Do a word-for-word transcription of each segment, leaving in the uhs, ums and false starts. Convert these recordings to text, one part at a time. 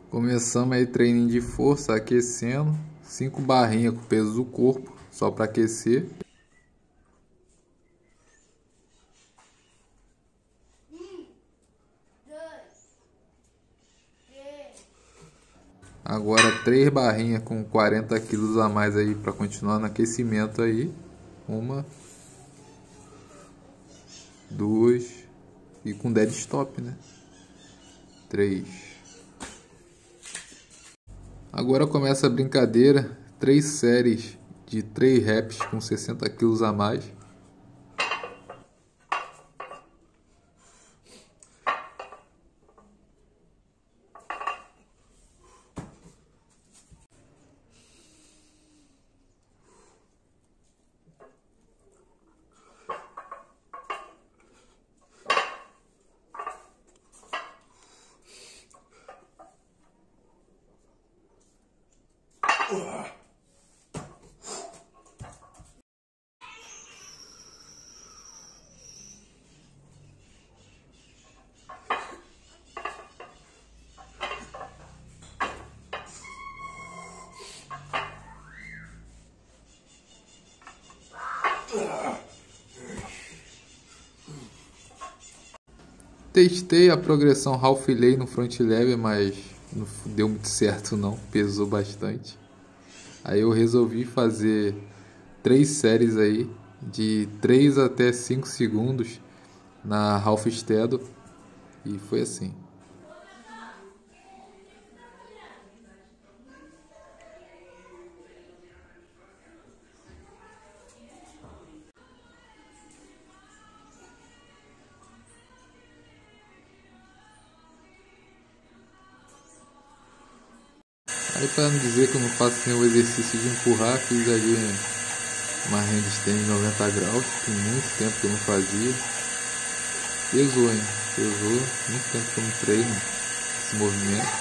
Começamos aí treininho de força, aquecendo. Cinco barrinhas com o peso do corpo, só para aquecer. Agora três barrinhas com quarenta quilos a mais aí para continuar no aquecimento aí. Uma, duas e com dead stop, né? Três. Agora começa a brincadeira. Três séries de três reps com sessenta quilos a mais. Testei a progressão half lay no front lever, mas não deu muito certo não, pesou bastante. Aí eu resolvi fazer três séries aí de três até cinco segundos na half steady e foi assim. Aí, para não dizer que eu não faço nenhum exercício de empurrar, fiz ali uma handstand noventa graus, tem muito tempo que eu não fazia. Pesou, hein? Pesou, muito tempo que eu não treino esse movimento.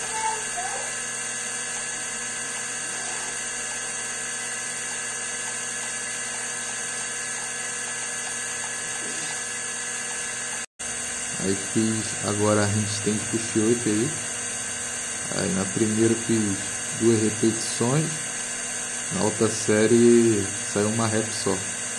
Aí fiz agora a handstand push-up aí. Aí na primeira fiz duas repetições, na outra série saiu uma rep só.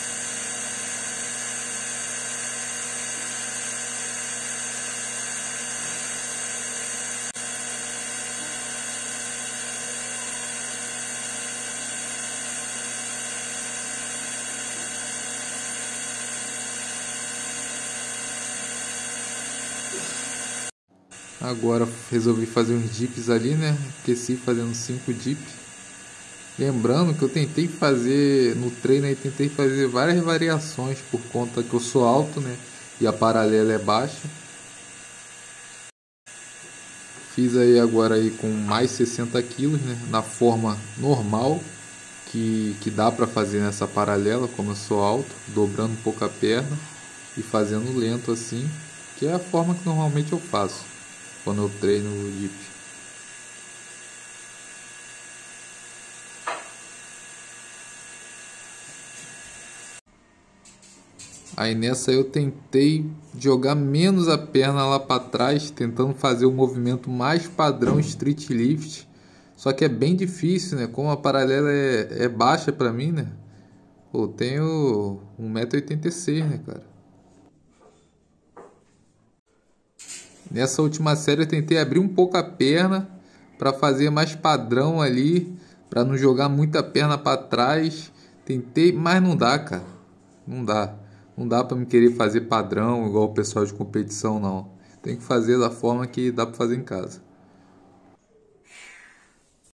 Agora resolvi fazer uns dips ali, né? Aqueci fazendo cinco dips. Lembrando que eu tentei fazer no treino aí, tentei fazer várias variações por conta que eu sou alto, né? E a paralela é baixa. Fiz aí agora aí com mais sessenta quilos, né? Na forma normal que, que dá para fazer nessa paralela, como eu sou alto, dobrando um pouco a perna e fazendo lento assim, que é a forma que normalmente eu faço quando eu treino o dip. Aí nessa eu tentei jogar menos a perna lá para trás, tentando fazer o movimento mais padrão street lift. Só que é bem difícil, né? Como a paralela é, é baixa para mim, né? Pô, eu tenho um metro e oitenta e seis, né, cara? Nessa última série eu tentei abrir um pouco a perna para fazer mais padrão ali, para não jogar muita perna para trás. Tentei, mas não dá, cara. Não dá. Não dá para me querer fazer padrão igual o pessoal de competição, não. Tem que fazer da forma que dá para fazer em casa.